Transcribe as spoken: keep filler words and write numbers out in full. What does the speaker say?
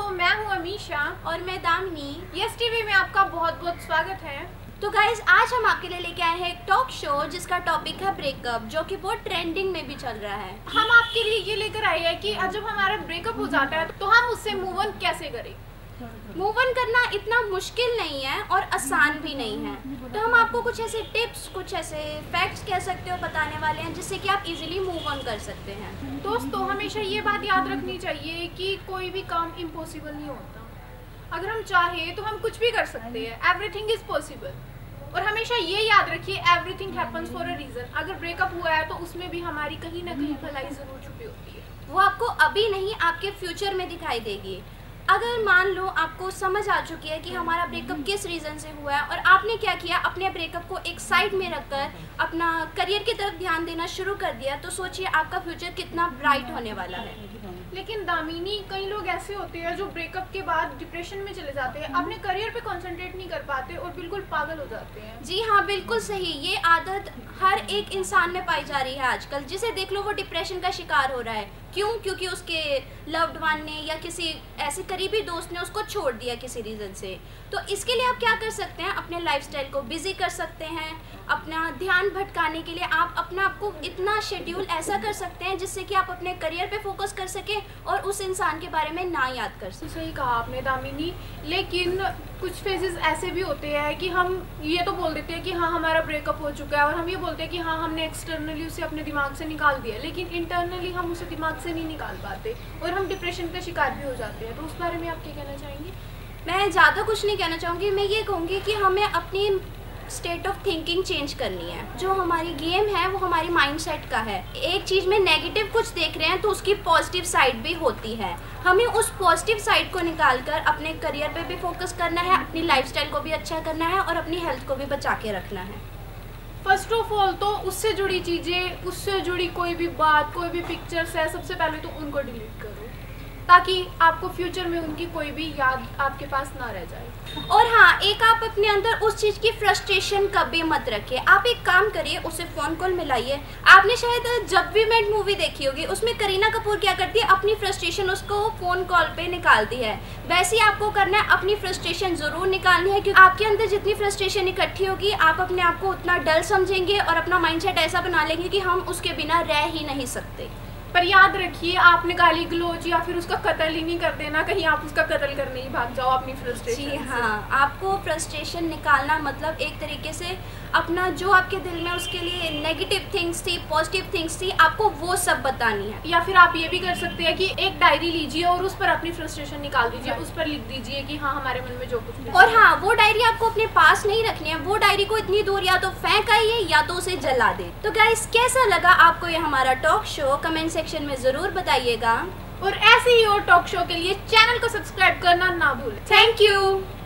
दोस्तों, मैं हूँ अमीशा और मैं दामिनी। यस टीवी में आपका बहुत बहुत स्वागत है। तो गाइज, आज हम आपके लिए लेके आए हैं एक टॉक शो जिसका टॉपिक है ब्रेकअप, जो कि बहुत ट्रेंडिंग में भी चल रहा है। हम आपके लिए ये लेकर आए हैं कि जब हमारा ब्रेकअप हो जाता है तो हम उससे मूव ऑन कैसे करें। मूव ऑन करना इतना मुश्किल नहीं है और आसान भी नहीं है, तो हम आपको कुछ ऐसे टिप्स, कुछ ऐसे फैक्ट्स कह सकते हो बताने वाले हैं जिससे कि आप इजीली मूव ऑन कर सकते हैं। दोस्तों, हमेशा ये बात याद रखनी चाहिए कि कोई भी काम इम्पॉसिबल नहीं होता। अगर हम चाहें तो हम कुछ भी कर सकते हैं। Everything is possible. और हमेशा ये याद रखिए, everything happens for a reason. अगर ब्रेकअप हुआ है तो उसमें भी हमारी कहीं ना कहीं भलाई जरूर छुपी होती है। वो आपको अभी नहीं, आपके फ्यूचर में दिखाई देगी। अगर मान लो आपको समझ आ चुकी है कि हमारा ब्रेकअप किस रीज़न से हुआ है और आपने क्या किया, अपने ब्रेकअप को एक साइड में रखकर अपना करियर की तरफ ध्यान देना शुरू कर दिया, तो सोचिए आपका फ्यूचर कितना ब्राइट होने वाला है। लेकिन दामिनी, कई लोग ऐसे होते हैं जो ब्रेकअप के बाद डिप्रेशन में चले जाते हैं, अपने करियर पे कंसंट्रेट नहीं कर पाते और बिल्कुल पागल हो जाते हैं। जी हाँ, बिल्कुल सही। ये आदत हर एक इंसान में पाई जा रही है आजकल। जिसे देख लो वो डिप्रेशन का शिकार हो रहा है। क्यों? क्योंकि उसके लव्ड वन ने या किसी ऐसे करीबी दोस्त ने उसको छोड़ दिया किसी रीज़न से। तो इसके लिए आप क्या कर सकते हैं? अपने लाइफस्टाइल को बिजी कर सकते हैं। अपना ध्यान भटकाने के लिए आप अपना आपको इतना शेड्यूल ऐसा कर सकते हैं जिससे कि आप अपने करियर पे फोकस कर सकें और उस इंसान के बारे में ना याद कर सकें। सही कहा आपने दामिनी। लेकिन कुछ फेजेस ऐसे भी होते हैं कि हम ये तो बोल देते हैं कि हाँ हमारा ब्रेकअप हो चुका है, और हम ये बोलते हैं कि हाँ हमने एक्सटर्नली उसे अपने दिमाग से निकाल दिया, लेकिन इंटरनली हम उसे दिमाग से नहीं निकाल पाते और हम डिप्रेशन का शिकार भी हो जाते हैं। तो उस बारे में आप क्या कहना चाहेंगे? मैं ज़्यादा कुछ नहीं कहना चाहूँगी। मैं ये कहूँगी कि हमें अपनी स्टेट ऑफ थिंकिंग चेंज करनी है। जो हमारी गेम है वो हमारी माइंडसेट का है। एक चीज़ में नेगेटिव कुछ देख रहे हैं तो उसकी पॉजिटिव साइड भी होती है। हमें उस पॉजिटिव साइड को निकालकर अपने करियर पे भी फोकस करना है, अपनी लाइफस्टाइल को भी अच्छा करना है और अपनी हेल्थ को भी बचा के रखना है। फर्स्ट ऑफ ऑल तो उससे जुड़ी चीज़ें, उससे जुड़ी कोई भी बात, कोई भी पिक्चर्स है, सबसे पहले तो उनको डिलीट करो ताकि आपको फ्यूचर में उनकी कोई भी याद आपके पास ना रह जाए। और हाँ, एक आप अपने अंदर उस चीज़ की फ्रस्ट्रेशन कभी मत रखिए। आप एक काम करिए, उसे फ़ोन कॉल मिलाइए। आपने शायद जब वी मेट मूवी देखी होगी, उसमें करीना कपूर क्या करती है, अपनी फ्रस्ट्रेशन उसको फ़ोन कॉल पे निकालती है। वैसे ही आपको करना है, अपनी फ्रस्ट्रेशन ज़रूर निकालनी है, क्योंकि आपके अंदर जितनी फ्रस्ट्रेशन इकट्ठी होगी आप अपने आप को उतना डल समझेंगे और अपना माइंडसेट ऐसा बना लेंगे कि हम उसके बिना रह ही नहीं सकते। पर याद रखिए, आपने गाली गलौज या फिर उसका कत्ल ही नहीं कर देना, कहीं आप उसका कत्ल करने ही भाग जाओ अपनी फ्रस्ट्रेशन। जी हाँ, आपको फ्रस्ट्रेशन निकालना मतलब एक तरीके से अपना जो आपके दिल में उसके लिए नेगेटिव थिंग्स थी, पॉजिटिव थिंग्स थी, आपको वो सब बतानी है। या फिर आप ये भी कर सकते हैं कि एक डायरी लीजिए और उस पर अपनी फ्रस्ट्रेशन निकाल दीजिए। उस पर लिख दीजिए कि हाँ हमारे मन में जो कुछ भी। और हाँ, वो डायरी आपको अपने पास नहीं रखनी है। वो डायरी को इतनी दूर या तो फेंक आइए या तो उसे जला दे। तो गाइस, कैसा लगा आपको ये हमारा टॉक शो? कमेंट सेक्शन में ज़रूर बताइएगा। और ऐसे ही और टॉक शो के लिए चैनल को सब्सक्राइब करना ना भूलें। Thank you.